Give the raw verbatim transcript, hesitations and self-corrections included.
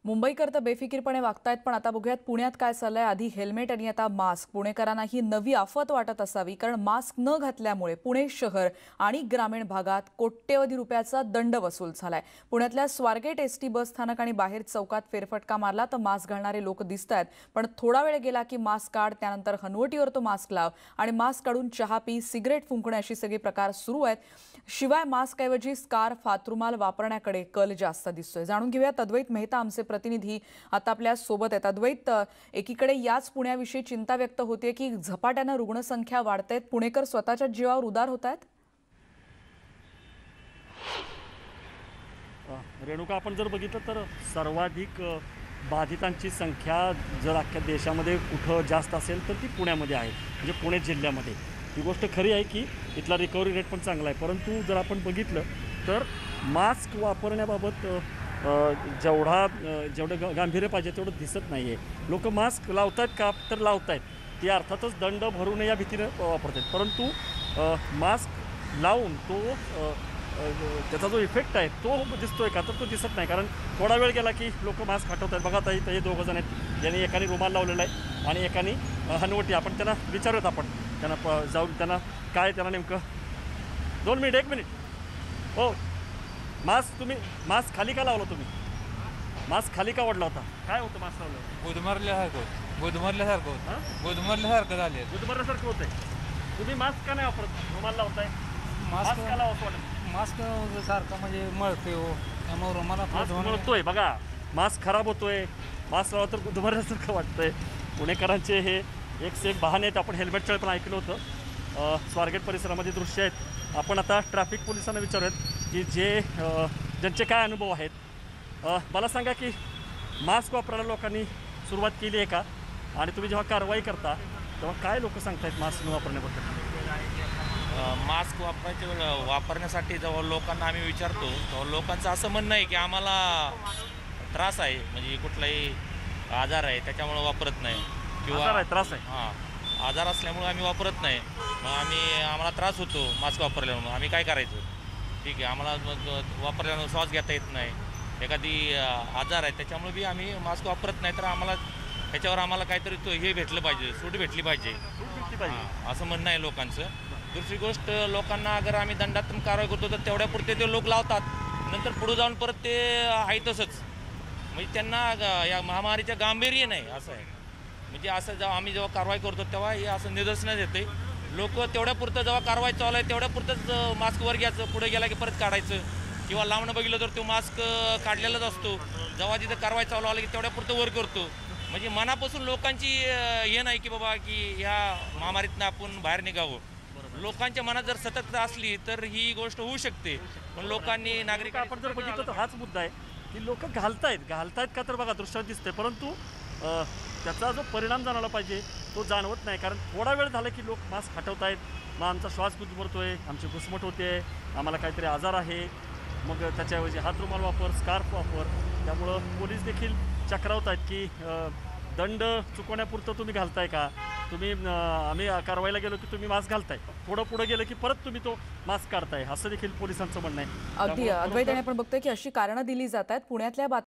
मुंबईकर तर बेफिकीरपणे वागतायत, पण आता बघूयात पुण्यात काय चाललंय। आधी हेल्मेट आणि आता मास्क। पुणेकरांना ही नवी आफत वाटत असावी, कारण मास्क न घातल्यामुळे पुणे शहर आणि ग्रामीण भागात कोट्यवधी रुपयाचा दंड वसूल झालाय। पुण्यातल्या स्वारगेट एसटी बस स्थानक आणि बाहेर चौकात फेरफटका मारला तर मास्क घालणारे लोक दिसतायत, पण थोडा वेळ गेला की मास्क काढ, त्यानंतर हनवटीवर तो मास्क लाव आणि मास्क काढून चहा पी, सिगरेट फुंकणे अशी सगळी प्रकार सुरू आहेत। शिवाय मास्क ऐवजी स्कार्फ, हातरुमाल वापरण्याकडे कल जास्त दिसतोय। जाणून घेऊयात अद्वैत मेहता आमचे प्रतिनिधी आता आपल्या सोबत आहेत। अद्वैत, एकीकडे याच पुण्याविषयी चिंता व्यक्त होते की झपाट्याने रुग्णसंख्या वाढते, पुणेकर स्वतःच्या जीवावर उदार होत आहेत। रेणुका, आपण जर बघितलं तर सर्वाधिक बाधितांची संख्या जर अख्ख्या देशामध्ये कुठं जास्त असेल तर ती पुण्यामध्ये आहे, म्हणजे पुणे जिल्ह्यामध्ये। ही गोष्ट खरी आहे की इथला रिकव्हरी रेट पण चांगला आहे, परंतु जर आपण बघितलं तर मास्क वापरण्याबाबत जेवढा जेवढं गांभीर्य पाहिजे तेवढं दिसत नाही आहे। लोक मास्क लावतात का तर लावत आहेत, ती अर्थातच दंड भरू नये या भीतीनं वापरत आहेत, परंतु मास्क लावून तो त्याचा जो इफेक्ट आहे तो दिसतोय का तर तो दिसत नाही। कारण थोडा वेळ गेला की लोक मास्क हटवत आहेत। बघा ताई, हे दोघं जण आहेत, यांनी एकाने रुमाल लावलेला आहे आणि एकाने हनवटी। आपण त्यांना विचारूयात, आपण त्यांना जाऊन त्यांना काय त्यांना नेमकं दोन मिनिट एक मिनिट हो मास्क तुम्ही मास्क खाली का लावला? तुम्ही मास्क खाली का ओढला होता? काय होतं मास्क लावलं? गुदमरल्यासारखं गुदमरल्यासारखं होतं गुदमरल्यासारखं झाले गुदमरल्यासारखं होतंय। तुम्ही मास्क का नाही वापरत? रुमाल लावताय, मास्क का लावतो? मास्क सारखं म्हणजे मळते हो, त्यामुळे रुमाला मळतोय। बघा, मास्क खराब होतोय, मास्क लावला तर गुदमरल्यासारखं वाटतंय। पुणेकरांचे हे एक से एक बहाणे आहेत। आपण हेल्मेटचं पण ऐकलं होतं। स्वारगेट परिसरामध्ये दृश्य आहेत। आपण आता ट्रॅफिक पोलिसांना विचारूयात की जे ज्यांचे काय अनुभव आहेत। मला सांगा की मास्क वापरायला लोकांनी सुरुवात केली आहे का? आणि तुम्ही जेव्हा कारवाई करता तेव्हा काय लोक सांगतायत मास्क न वापरण्याबद्दल? मास्क वापरायचे वेळ वापरण्यासाठी जेव्हा लोकांना आम्ही विचारतो तेव्हा लोकांचं असं म्हणणं आहे की आम्हाला त्रास आहे, म्हणजे कुठलाही आजार आहे त्याच्यामुळे वापरत नाही, किंवा त्रास आहे हां आजार असल्यामुळे आम्ही वापरत नाही। मग आम्ही आम्हाला त्रास होतो मास्क वापरल्यामुळे, आम्ही काय करायचं? ठीक आहे, आम्हाला मग वापरल्यानं श्वास घेता येत नाही, एखादी आजार आहे त्याच्यामुळे बी आम्ही मास्क वापरत नाही। तर आम्हाला त्याच्यावर आम्हाला काहीतरी तो हे भेटलं पाहिजे, सूट भेटली पाहिजे असं म्हणणं आहे लोकांचं। दुसरी गोष्ट, लोकांना अगर आम्ही दंडात्मक कारवाई करतो तर तेवढ्यापुरते ते लोक लावतात, नंतर पुढे जाऊन परत ते आहे तसंच, म्हणजे त्यांना या महामारीचं गांभीर्य नाही असं आहे। म्हणजे असं जेव्हा आम्ही जेव्हा कारवाई करतो तेव्हा हे असं निदर्शनास येते, लोक तेवढ्यापुरतं जेव्हा कारवाई चालू आहे तेवढ्यापुरतंच मास्कवर घ्यायचं, पुढे गेला की परत काढायचं, किंवा लावणं बघितलं तर तो मास्क काढलेलाच असतो, जेव्हा तिथं कारवाई चालू आली की तेवढ्यापुरतं वर करतो। म्हणजे मनापासून लोकांची हे नाही की बाबा की ह्या महामारीतनं आपण बाहेर निघावं। लोकांच्या मनात जर सतर्कता असली तर ही गोष्ट होऊ शकते, पण लोकांनी नागरिक आपण जर बघितलं तर हाच मुद्दा आहे की लोक घालतायत घालतायत का तर बघा दृश्यात दिसतंय, परंतु त्याचा जो परिणाम जाणवला पाहिजे तो जाणवत नाही। कारण थोडा वेळ झाला की लोक मास्क हटवतायत, मग आमचा श्वास गुदमरतोय, आमची घुसमट होते, आम्हाला काहीतरी आजार आहे, मग त्याच्याऐवजी हातरुमाल वापर, स्कार्फ वापर। त्यामुळं पोलीस देखील चक्रावत आहेत की दंड चुकवण्यापुरतं तुम्ही घालताय का? तुम्ही आम्ही कारवाईला गेलो की तुम्ही मास्क घालताय, थोडं पुढे गेलं की परत तुम्ही तो मास्क काढताय, असं देखील पोलिसांचं म्हणणं आहे। अगदी अद्वैत, आपण बघतोय की अशी कारणं दिली जात आहेत। पुण्यातल्या